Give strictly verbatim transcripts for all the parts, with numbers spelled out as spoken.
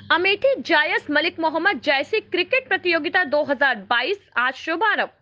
अमेठी जायस मलिक मोहम्मद जैसी क्रिकेट प्रतियोगिता दो हज़ार बाईस आज शुभारंभ।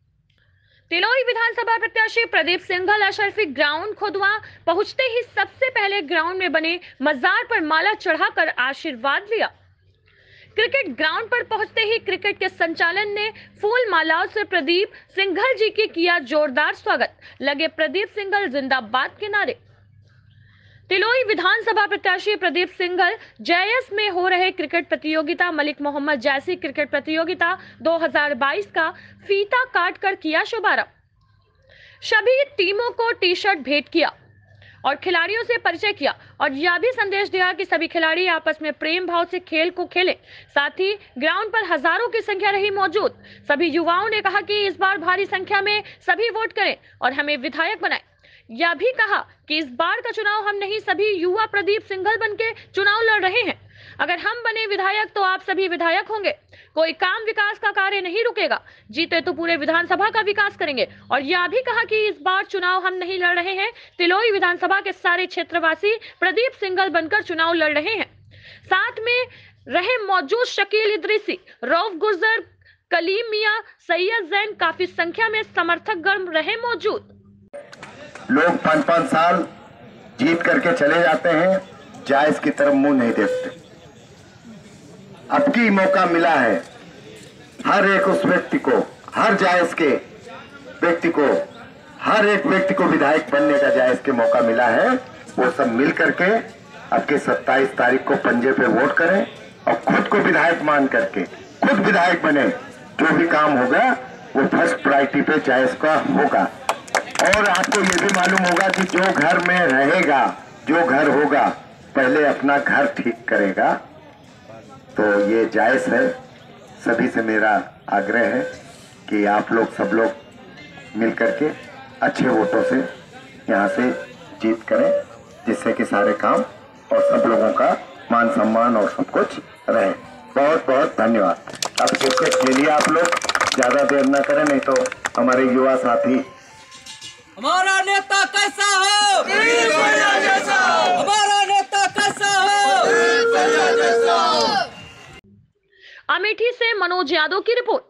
तिलोई विधानसभा प्रत्याशी प्रदीप सिंघल अशरफी ग्राउंड खुदवा पहुंचते ही सबसे पहले ग्राउंड में बने मजार पर माला चढ़ाकर आशीर्वाद लिया। क्रिकेट ग्राउंड पर पहुंचते ही क्रिकेट के संचालन ने फूल मालाओं से प्रदीप सिंघल जी की किया जोरदार स्वागत। लगे प्रदीप सिंघल जिंदाबाद के नारे। तिलोई विधानसभा प्रत्याशी प्रदीप सिंघल जेएस में हो रहे क्रिकेट प्रतियोगिता मलिक मोहम्मद जैसी क्रिकेट प्रतियोगिता दो हज़ार बाईस का फीता काट कर किया शुभारंभ। सभी टीमों को टी शर्ट भेंट किया और खिलाड़ियों से परिचय किया और यह भी संदेश दिया कि सभी खिलाड़ी आपस में प्रेम भाव से खेल को खेलें। साथ ही ग्राउंड पर हजारों की संख्या रही मौजूद। सभी युवाओं ने कहा कि इस बार भारी संख्या में सभी वोट करें और हमें विधायक बनाएं। यह भी कहा कि इस बार का चुनाव हम नहीं, सभी युवा प्रदीप सिंघल बनके चुनाव लड़ रहे हैं। अगर हम बने विधायक तो आप सभी विधायक होंगे। कोई काम विकास का कार्य नहीं रुकेगा। जीते तो पूरे विधानसभा का विकास करेंगे। और यह भी कहा कि इस बार चुनाव हम नहीं लड़ रहे हैं, तिलोई विधानसभा के सारे क्षेत्रवासी प्रदीप सिंघल बनकर चुनाव लड़ रहे हैं। साथ में रहे मौजूद शकील इदरीसी, रऊफ गुर्जर, कलीम मियां, सैयद जैन काफी संख्या में समर्थक गण रहे मौजूद। लोग पांच पांच साल जीत करके चले जाते हैं, जायज की तरफ मुंह नहीं देखते। अब की मौका मिला है हर एक उस व्यक्ति को, हर जायज के व्यक्ति को, हर एक व्यक्ति को विधायक बनने का जायज के मौका मिला है। वो सब मिल करके अब के सत्ताईस तारीख को पंजे पे वोट करें और खुद को विधायक मान करके खुद विधायक बने। जो भी काम होगा वो फर्स्ट प्रायोरिटी पे जायज का होगा। और आपको ये भी मालूम होगा कि जो घर में रहेगा, जो घर होगा, पहले अपना घर ठीक करेगा। तो ये जायज है। सभी से मेरा आग्रह है कि आप लोग सब लोग मिल करके अच्छे वोटों से यहाँ से जीत करें, जिससे कि सारे काम और सब लोगों का मान सम्मान और सब कुछ रहे। बहुत बहुत धन्यवाद। अब क्रिकेट खेलिए आप लोग, ज्यादा देर न करें, नहीं तो हमारे युवा साथी। हमारा नेता कैसा हो? जैसा। हमारा नेता कैसा हो? जैसा। अमेठी से मनोज यादव की रिपोर्ट।